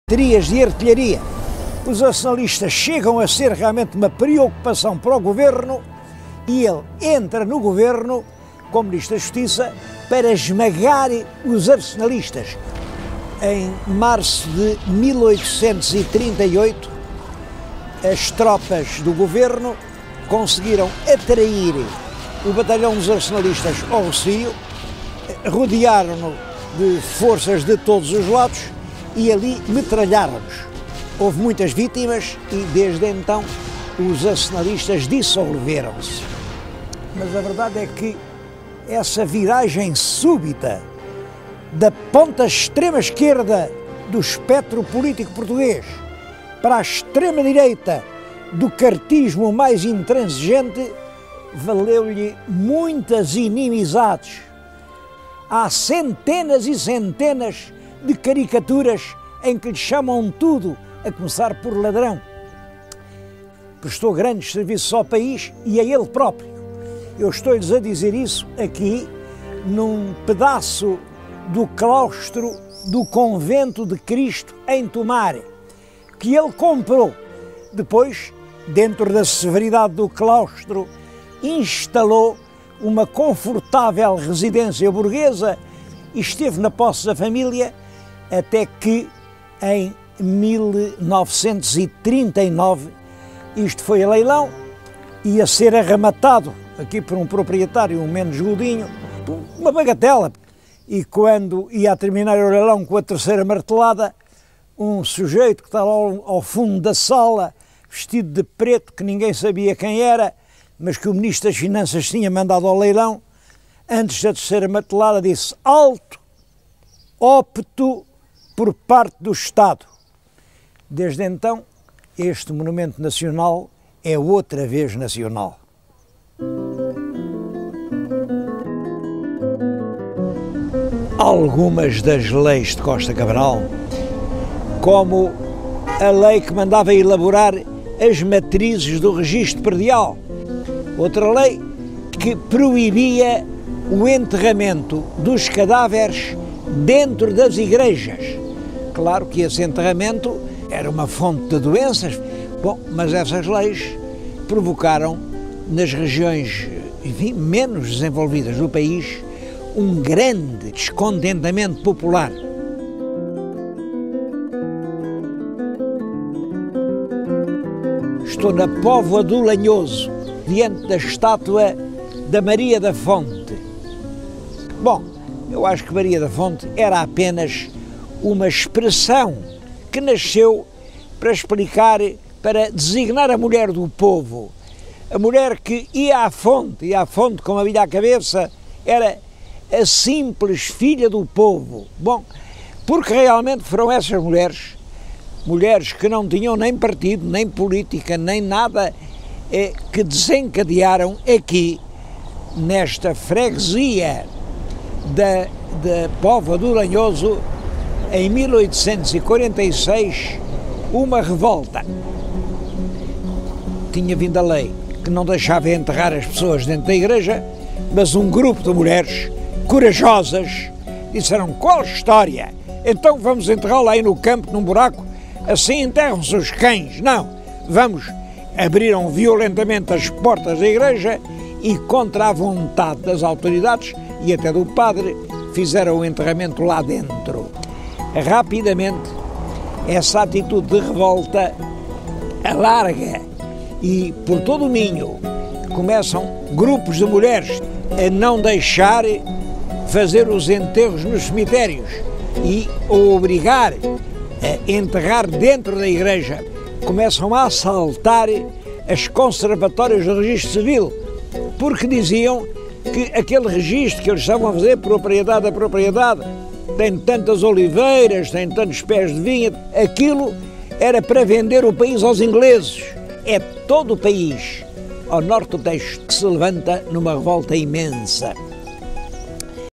baterias de artilharia. Os nacionalistas chegam a ser realmente uma preocupação para o governo e ele entra no governo como Ministro da Justiça para esmagar os arsenalistas. Em março de 1838, as tropas do governo conseguiram atrair o batalhão dos arsenalistas ao Rossio, rodearam-no de forças de todos os lados e ali metralharam-nos. Houve muitas vítimas e desde então os arsenalistas dissolveram-se. Mas a verdade é que essa viragem súbita da ponta extrema-esquerda do espectro político português para a extrema-direita do cartismo mais intransigente valeu-lhe muitas inimizades. Há centenas e centenas de caricaturas em que lhe chamam tudo, a começar por ladrão. Prestou grandes serviços ao país e a ele próprio. Eu estou-lhes a dizer isso aqui num pedaço do claustro do Convento de Cristo em Tomar, que ele comprou. Depois, dentro da severidade do claustro, instalou uma confortável residência burguesa e esteve na posse da família até que, em 1939, isto foi a leilão, ia ser arrematado aqui por um proprietário, um menos godinho, uma bagatela. E quando ia a terminar o leilão com a terceira martelada, um sujeito que estava ao fundo da sala, vestido de preto, que ninguém sabia quem era, mas que o Ministro das Finanças tinha mandado ao leilão, antes da terceira martelada disse: alto, ópto por parte do Estado. Desde então, este monumento nacional é outra vez nacional. Algumas das leis de Costa Cabral, como a lei que mandava elaborar as matrizes do registro predial, outra lei que proibia o enterramento dos cadáveres dentro das igrejas. Claro que esse enterramento era uma fonte de doenças. Bom, mas essas leis provocaram nas regiões, enfim, menos desenvolvidas do país um grande descontentamento popular. Estou na Póvoa do Lanhoso, diante da estátua da Maria da Fonte. Bom, eu acho que Maria da Fonte era apenas uma expressão que nasceu para explicar, para designar a mulher do povo. A mulher que ia à fonte com a bilha à cabeça, era a simples filha do povo. Bom, porque realmente foram essas mulheres que não tinham nem partido, nem política, nem nada, que desencadearam aqui, nesta freguesia da Póvoa do Lanhoso, em 1846, uma revolta. Tinha vindo a lei que não deixava enterrar as pessoas dentro da igreja, mas um grupo de mulheres corajosas disseram: qual história? Então vamos enterrá-la aí no campo, num buraco, assim enterram-se os cães. Não, vamos. Abriram violentamente as portas da igreja e, contra a vontade das autoridades e até do padre, fizeram o enterramento lá dentro. Rapidamente, essa atitude de revolta alarga e por todo o Minho começam grupos de mulheres a não deixar fazer os enterros nos cemitérios e a obrigar a enterrar dentro da igreja. Começam a assaltar as conservatórias do registro civil, porque diziam que aquele registro que eles estavam a fazer, propriedade a propriedade, tem tantas oliveiras, tem tantos pés de vinha, aquilo era para vender o país aos ingleses. É todo o país, ao norte do Tejo, que se levanta numa revolta imensa.